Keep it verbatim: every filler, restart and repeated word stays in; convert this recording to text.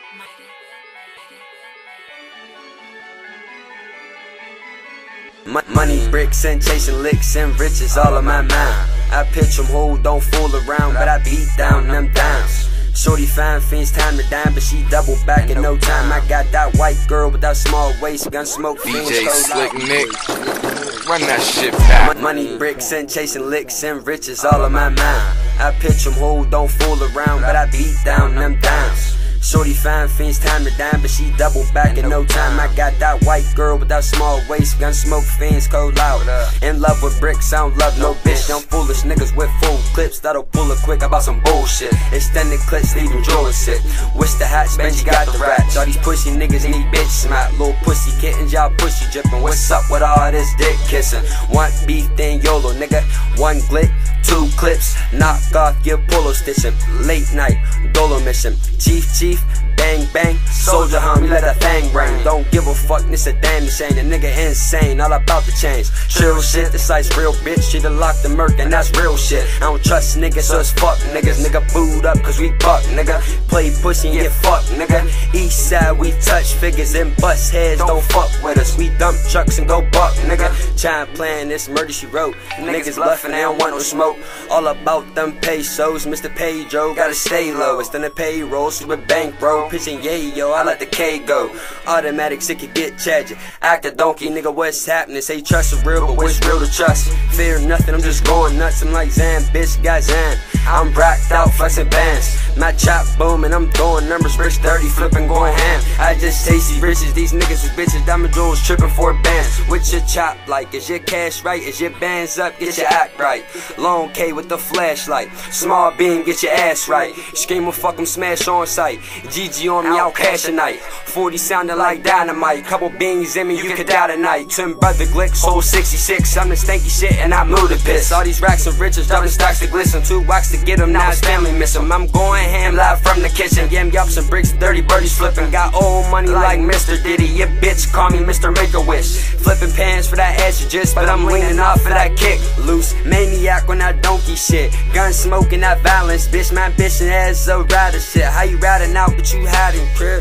Money, bricks, and chasing licks and riches all on my mind. I pitch 'em who don't fool around, but I beat down them dimes. Shorty fine fiends time to dime, but she double back in no time. I got that white girl with that small waist, gun smoke fiends. D J Slick Nick, run that shit back. Money, bricks, and chasing licks and riches all on my mind. I pitch 'em who don't fool around, but I beat down them dimes. Shorty fine fiends time to dime, but she double back in no time. I got that white girl with that small waist, gun smoke fiends cold loud. In love with bricks, I don't love no bitch. Young foolish niggas with full clips that'll pull it quick about some bullshit. Extended clips leave them drawing sick. Wish the hats, Benji got the rats. All these pussy niggas need bitch smack. Little pussy kittens, y'all pussy drippin'. What's up with all this dick kissing? One beef, then YOLO, nigga. One glick, two clips, knock off, give polo stitching. Late night, dolo mission. Chief, chief, bang, bang. Soldier homie, let that thing ring. Don't give a fuck, this a damn shame. The nigga insane, all about the change. Chill shit, this life's real, bitch. She done locked the murk, and that's real shit. I don't trust niggas, so it's fuck niggas. Nigga booed up, cause we buck, nigga. Play pussy and get fucked, nigga. East side, we touch figures and bust heads. Don't fuck with us, we dump trucks and go buck, nigga. Tryin' playing this murder she wrote. Niggas bluffing, they don't want no smoke. All about them pesos, Mister Pedro, gotta stay low. It's done the payroll, super bankroll. Pitching yeah, yo, I let the K go. Automatic, sick could get tragic. Act a donkey, nigga, what's happening? Say trust is real, but what's real to trust? Fear nothing, I'm just going nuts. I'm like Zan, bitch, got Zan. I'm racked out, flexing bands. My chop booming, I'm throwing numbers, bricks thirty, flipping, going ham. I just taste these riches, these niggas is bitches. Diamond jewels tripping for bands. What's your chop like? Is your cash right? Is your bands up? Get your act right. Long K with the flashlight. Small beam, get your ass right. Scream, fuck 'em, smash on sight. G G on me, I'll cash a night. forty sounding like dynamite. Couple beans in me, you could die tonight. Tim brother Glick, whole sixty-six. I'm the stanky shit and I move the piss. All these racks of riches, dropping stocks to glisten. Two wax to get them, now his family miss him. I'm going ham live from the kitchen. Yam yups and bricks, dirty birdies flipping. Got old money like Mister Diddy. Your bitch call me Mister Make-A-Wish. Flipping pans for that estrogen, but I'm leaning off of that kick. Loose maniac on that donkey shit. Gun smoking that violence, bitch. My bitch has a rider shit. How you riding out, but you hiding, crib?